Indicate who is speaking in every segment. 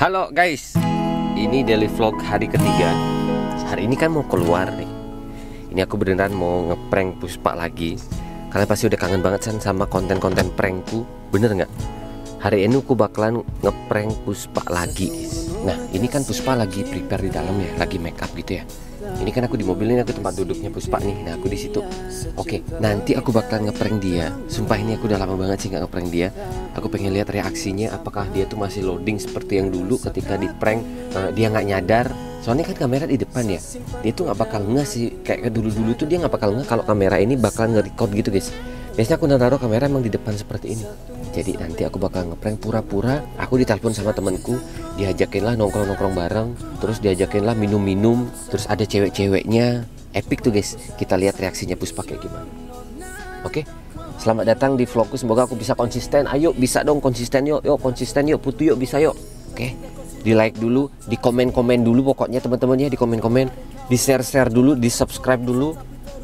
Speaker 1: Halo guys, ini daily vlog hari ketiga. Hari ini kan mau keluar nih. Ini aku beneran mau ngeprank Puspa lagi. Kalian pasti udah kangen banget kan sama konten-konten prankku, bener nggak? Hari ini aku bakalan ngeprank Puspa lagi. Nah, ini kan Puspa lagi prepare di dalam ya, lagi make up gitu ya. Ini kan aku di mobil, ini aku tempat duduknya Puspa nih. Nah, aku di situ. Oke, nanti aku bakalan ngeprank dia. Sumpah ini aku udah lama banget sih nggak ngeprank dia. Aku pengen lihat reaksinya, apakah dia tuh masih loading seperti yang dulu ketika di prank dia nggak nyadar. Soalnya kan kamera di depan ya. Dia tuh nggak bakal ngeh sih, kayak dulu-dulu tuh dia nggak bakal ngeh kalau kamera ini bakalan nge-record gitu guys. Biasanya aku naruh kamera emang di depan seperti ini. Jadi nanti aku bakal ngeprank pura-pura aku ditelepon sama temanku, diajakin lah nongkrong-nongkrong bareng, terus diajakin lah minum-minum, terus ada cewek-ceweknya. Epic tuh guys. Kita lihat reaksinya Puspa kayak gimana. Oke. Selamat datang di vlogku, semoga aku bisa konsisten. Ayo bisa dong konsisten yuk, konsisten yuk, putu yuk, bisa yuk. Oke. Di like dulu, di komen-komen dulu pokoknya teman-teman ya, di komen-komen, di share-share dulu, di subscribe dulu.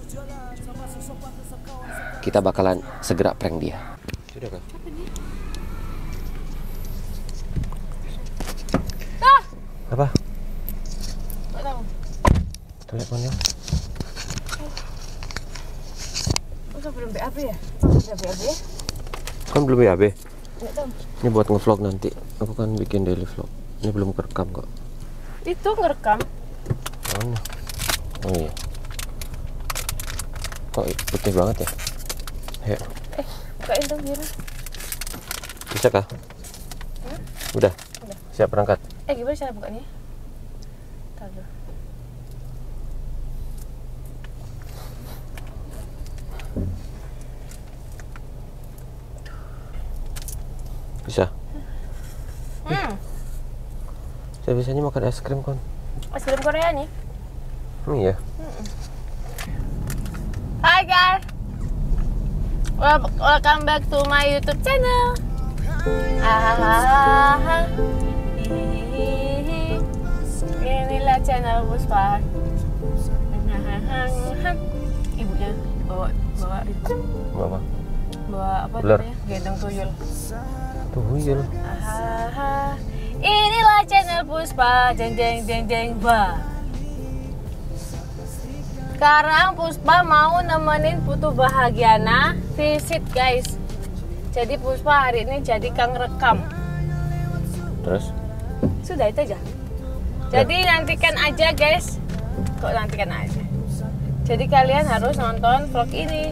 Speaker 1: Kita bakalan segera prank dia. Sudah kan? Apa? Teleponnya.
Speaker 2: Masa belum BAB ya? Udah BAB ya?
Speaker 1: Kan belum BAB?
Speaker 2: Nggak tahu.
Speaker 1: Ini buat ngevlog nanti. Aku kan bikin daily vlog. Ini belum kerekam kok.
Speaker 2: Itu ngerekam.
Speaker 1: Mana? Oh iya. Kok putih banget ya? Ayo.
Speaker 2: Bukain dong biar.
Speaker 1: Bisa kah? Udah?
Speaker 2: Udah.
Speaker 1: Siap berangkat?
Speaker 2: Gimana cara bukanya? Tahu dulu.
Speaker 1: Bisa? Saya biasanya makan es krim kan?
Speaker 2: Es krim Korea nih.
Speaker 1: Iya.
Speaker 2: Hai guys, welcome back to my YouTube channel. Inilah channel Puspa. Ibunya bawa itu.
Speaker 1: Apa?
Speaker 2: Bawa apa
Speaker 1: Ular.
Speaker 2: namanya? Gendong tuyul.
Speaker 1: Tuyul.
Speaker 2: Inilah channel Puspa. Jeng jeng jeng jeng ba. Sekarang Puspa mau nemenin Putu Bahagiana visit guys. Jadi Puspa hari ini jadi kang rekam.
Speaker 1: Terus?
Speaker 2: Sudah itu aja. Jadi nantikan aja guys. Kok nantikan aja? Jadi kalian harus nonton vlog ini.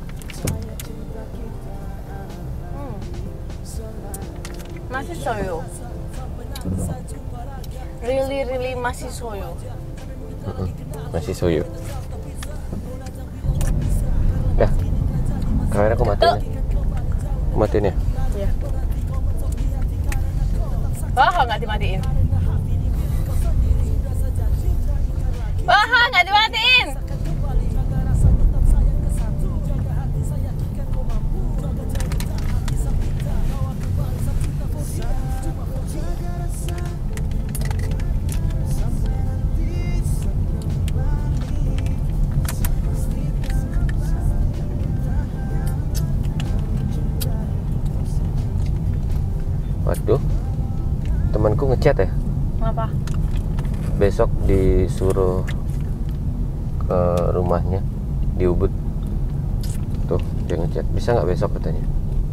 Speaker 2: Masih soyo. Really masih soyo.
Speaker 1: Masih soyo. Ya. Kamera aku matiin. Aku matiin ya?
Speaker 2: Iya. Wah, nggak dimatiin. Wah, nggak dimatiin.
Speaker 1: Waduh. Temanku ngechat ya.
Speaker 2: Kenapa?
Speaker 1: Besok disuruh ke rumahnya di Ubud. Tuh, dia ngechat. Bisa nggak besok katanya?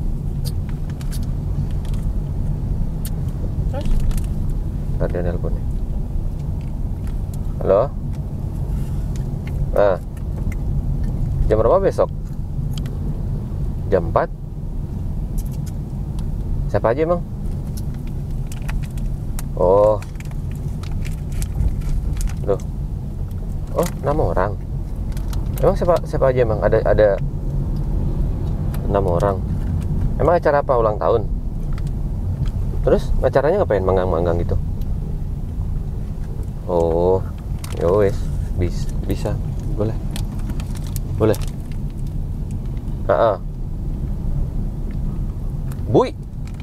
Speaker 2: Terus?
Speaker 1: Ntar dia nelponnya. Halo? Nah, jam berapa besok? Jam 4? Siapa aja emang? Oh. Loh. Oh, 6 orang. Emang siapa aja emang? Ada 6 orang. Emang acara apa ulang tahun? Terus acaranya ngapain? Manggang-manggang gitu? Oh, yowes, bisa, boleh. Bui,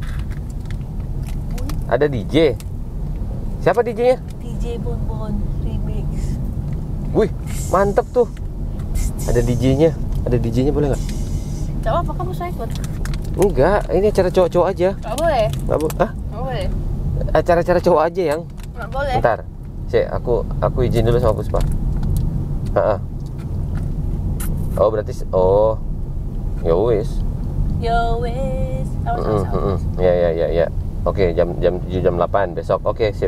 Speaker 1: ada DJ. Siapa DJ-nya?
Speaker 2: DJ Bonbon Remix.
Speaker 1: Wih, mantep tuh. Ada DJ-nya boleh nggak?
Speaker 2: Coba apa kamu saya ikut?
Speaker 1: Enggak, ini acara cowok-cowok aja.
Speaker 2: Nggak boleh.
Speaker 1: Nggak boleh.
Speaker 2: Nggak boleh.
Speaker 1: Acara-acara cowok aja yang.
Speaker 2: Nggak boleh.
Speaker 1: Bentar. Aku izin dulu sama Puspa. Heeh. Oh, berarti ya wis.
Speaker 2: Yo wes.
Speaker 1: Ya. Oke, jam 7 jam 8 besok. Oke, sip.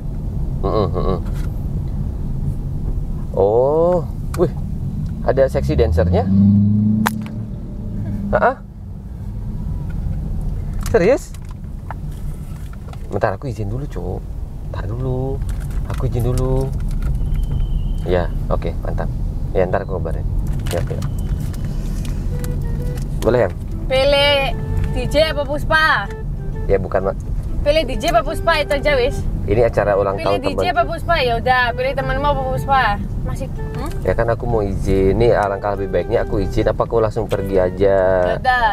Speaker 1: Oh, wih. Ada seksi dancernya? Serius? Bentar, aku izin dulu, Cuk. Bentar dulu. Aku izin dulu. Ya, oke, mantap. Ya, ntar aku kabarin. Ya. Boleh, ya?
Speaker 2: Pilih DJ apa Puspa?
Speaker 1: Ya, bukan, Mak.
Speaker 2: Pilih DJ apa Puspa, itu aja wis.
Speaker 1: Ini acara ulang tahun
Speaker 2: Pilih DJ
Speaker 1: teman.
Speaker 2: apa Puspa? Ya udah, pilih temanmu apa Puspa? Masih
Speaker 1: Ya kan aku mau izin. Nih alangkah lebih baiknya aku izin apa aku langsung pergi aja.
Speaker 2: Ya udah.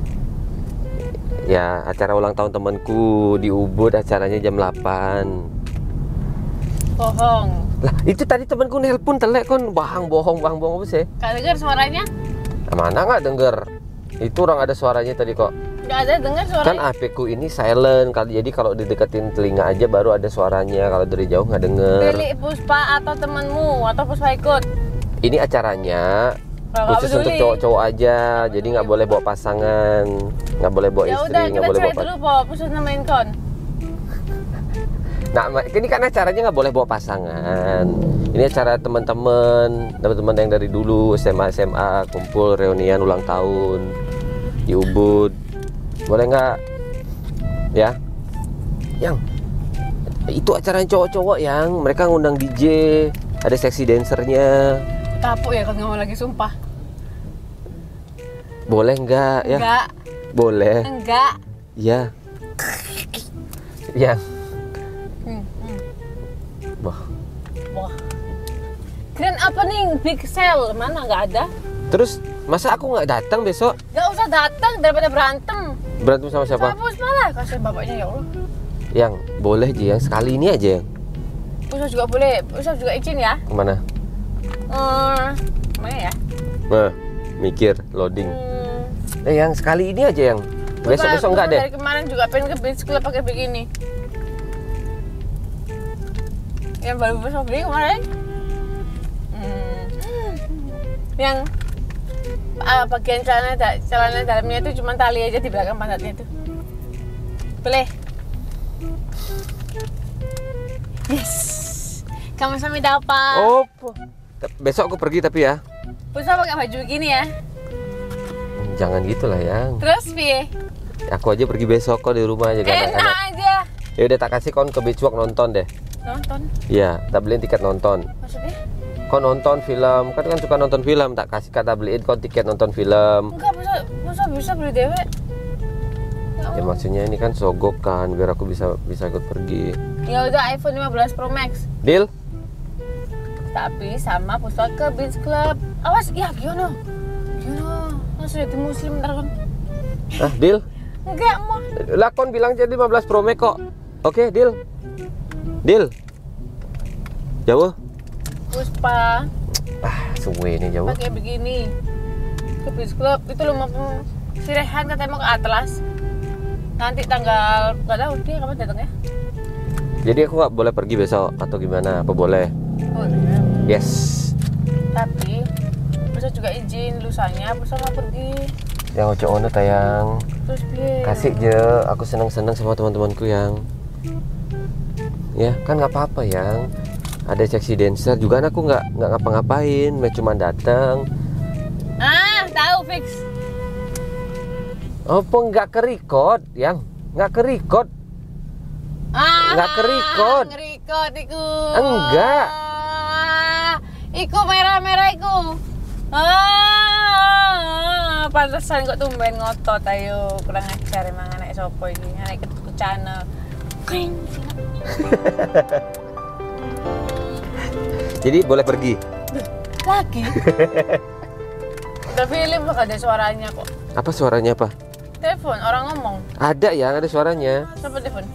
Speaker 1: Ya, acara ulang tahun temanku di Ubud, acaranya jam 8.
Speaker 2: Bohong.
Speaker 1: Lah, itu tadi temanku nelpon telek kon bohong apa sih?
Speaker 2: Gak denger suaranya?
Speaker 1: Mana nggak denger? Itu orang ada suaranya tadi kok.
Speaker 2: Gak ada denger
Speaker 1: Kan
Speaker 2: suaranya?
Speaker 1: HP ku ini silent, jadi kalau dideketin telinga aja baru ada suaranya. Kalau dari jauh nggak denger.
Speaker 2: Pilih Puspa atau temanmu atau Puspa ikut?
Speaker 1: Ini acaranya
Speaker 2: Nggak
Speaker 1: khusus
Speaker 2: peduli.
Speaker 1: untuk cowok-cowok aja, jadi nggak boleh bawa pasangan, nggak boleh bawa
Speaker 2: Ya
Speaker 1: istri,
Speaker 2: udah,
Speaker 1: nggak
Speaker 2: kita
Speaker 1: boleh
Speaker 2: cari
Speaker 1: bawa.
Speaker 2: dulu po, Puspa namain kon.
Speaker 1: Nah, ini kan acaranya nggak boleh bawa pasangan. Ini acara teman-teman yang dari dulu SMA kumpul reunian ulang tahun di Ubud. Boleh nggak? Ya, yang itu acara cowok-cowok yang mereka ngundang DJ, ada seksi dancernya.
Speaker 2: Kapok ya kalau ngomong lagi, sumpah.
Speaker 1: Boleh nggak? Ya,
Speaker 2: Enggak,
Speaker 1: boleh.
Speaker 2: enggak.
Speaker 1: Ya, ya. Wah.
Speaker 2: Wah. Grand opening big sale mana nggak ada?
Speaker 1: Terus masa aku nggak datang besok?
Speaker 2: Nggak usah datang daripada berantem.
Speaker 1: Berantem sama siapa?
Speaker 2: Sama Puspa lah, kasihan bapaknya ya Allah.
Speaker 1: Yang boleh aja, yang sekali ini aja yang.
Speaker 2: Puspa juga boleh, Puspa juga izin ya.
Speaker 1: Kemana?
Speaker 2: Mana ya?
Speaker 1: Nah, mikir loading. Yang sekali ini aja yang. Besok enggak deh.
Speaker 2: Dari kemarin juga pengen ke beach club pakai begini. Yang baru Puspa beli kemarin. Yang bagian celana dalamnya itu cuma tali aja di belakang pantatnya itu. Boleh. Yes. Kamu sami dapat.
Speaker 1: Oh, besok aku pergi tapi ya.
Speaker 2: Puspa pakai baju begini ya.
Speaker 1: Jangan gitulah yang.
Speaker 2: Terus piye?
Speaker 1: Aku aja pergi besok kok di rumah aja kan.
Speaker 2: Enak aja.
Speaker 1: Ya udah tak kasih kon ke Beach Walk nonton deh.
Speaker 2: Nonton.
Speaker 1: Iya, tak beliin tiket nonton.
Speaker 2: Maksudnya?
Speaker 1: Kau nonton film, kan suka nonton film, tak kasih kata beliin kau tiket nonton film.
Speaker 2: Enggak, bisa beli dewek.
Speaker 1: Ya maksudnya ini kan sogok kan, biar aku bisa ikut pergi.
Speaker 2: Ya udah, iPhone 15 Pro Max.
Speaker 1: Deal?
Speaker 2: Tapi sama Puspa ke Beach Club. Awas, ya gimana? Langsung jadi muslim ntar kan.
Speaker 1: Ah, deal?
Speaker 2: Enggak mau.
Speaker 1: Lah kon bilang jadi 15 Pro Max kok. Oke, deal. Deal. Jauh?
Speaker 2: Puspa
Speaker 1: Suwe ini jauh.
Speaker 2: pakai begini ke Beach Club itu lo mau si Rehan katanya mau ke Atlas. Nanti tanggal nggak tahu dia kapan datangnya.
Speaker 1: Jadi aku nggak boleh pergi besok atau gimana? Apa boleh?
Speaker 2: Boleh.
Speaker 1: Yes.
Speaker 2: Tapi Puspa juga izin lusanya Puspa mau pergi.
Speaker 1: Yang ojo ono tayang.
Speaker 2: Terus piye?
Speaker 1: Kasih je, aku seneng-seneng sama teman-temanku yang. Ya kan nggak apa-apa yang. Ada seksi dancer juga, kan aku nggak ngapa-ngapain, cuma datang.
Speaker 2: Tahu fix.
Speaker 1: Apa nggak ke-record yang? Nggak ke-record? Nggak ke-record.
Speaker 2: Nge-record iku.
Speaker 1: Enggak.
Speaker 2: Iku merah-merah iku. Pantesan kok tumben ngotot ayo kurang ajar emang anak sopo iki, anak kecana. Kring.
Speaker 1: Jadi boleh pergi.
Speaker 2: Lagi. Udah film kok ada suaranya kok.
Speaker 1: Apa suaranya apa?
Speaker 2: Telepon orang ngomong.
Speaker 1: Ada ya, ada suaranya.
Speaker 2: Siapa telepon?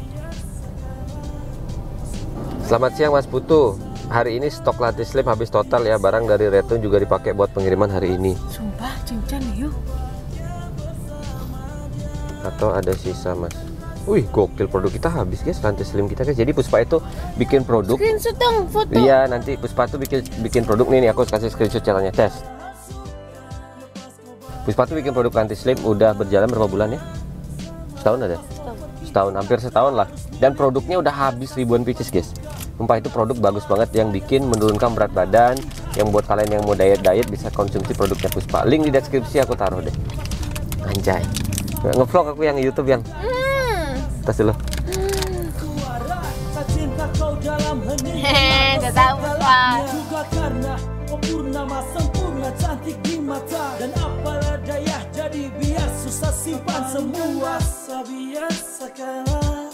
Speaker 1: Selamat siang Mas Putu. Hari ini stok latih slip habis total ya. Barang dari Retun juga dipakai buat pengiriman hari ini.
Speaker 2: Sumpah cincin yuk.
Speaker 1: Atau ada sisa Mas? Wih, gokil, produk kita habis guys, Lantai Slim kita guys. Jadi Puspa itu bikin produk.
Speaker 2: Screenshot dong, foto.
Speaker 1: Iya, nanti Puspa tuh bikin produk nih, aku kasih screenshot caranya tes. Puspa tuh bikin produk Lantai Slim udah berjalan berapa bulan ya? Setahun ada? Setahun, hampir setahun lah. Dan produknya udah habis ribuan pieces guys. Sumpah itu produk bagus banget yang bikin menurunkan berat badan. Yang buat kalian yang mau diet bisa konsumsi produknya Puspa. Link di deskripsi aku taruh deh. Anjay, ngevlog aku yang YouTube yang tas dulu.
Speaker 2: Hehehe, udah tahu Puspa.
Speaker 3: Juga karena purnama sempurna cantik di mata. Dan apalah daya jadi biar susah simpan semua. Biasa kalah.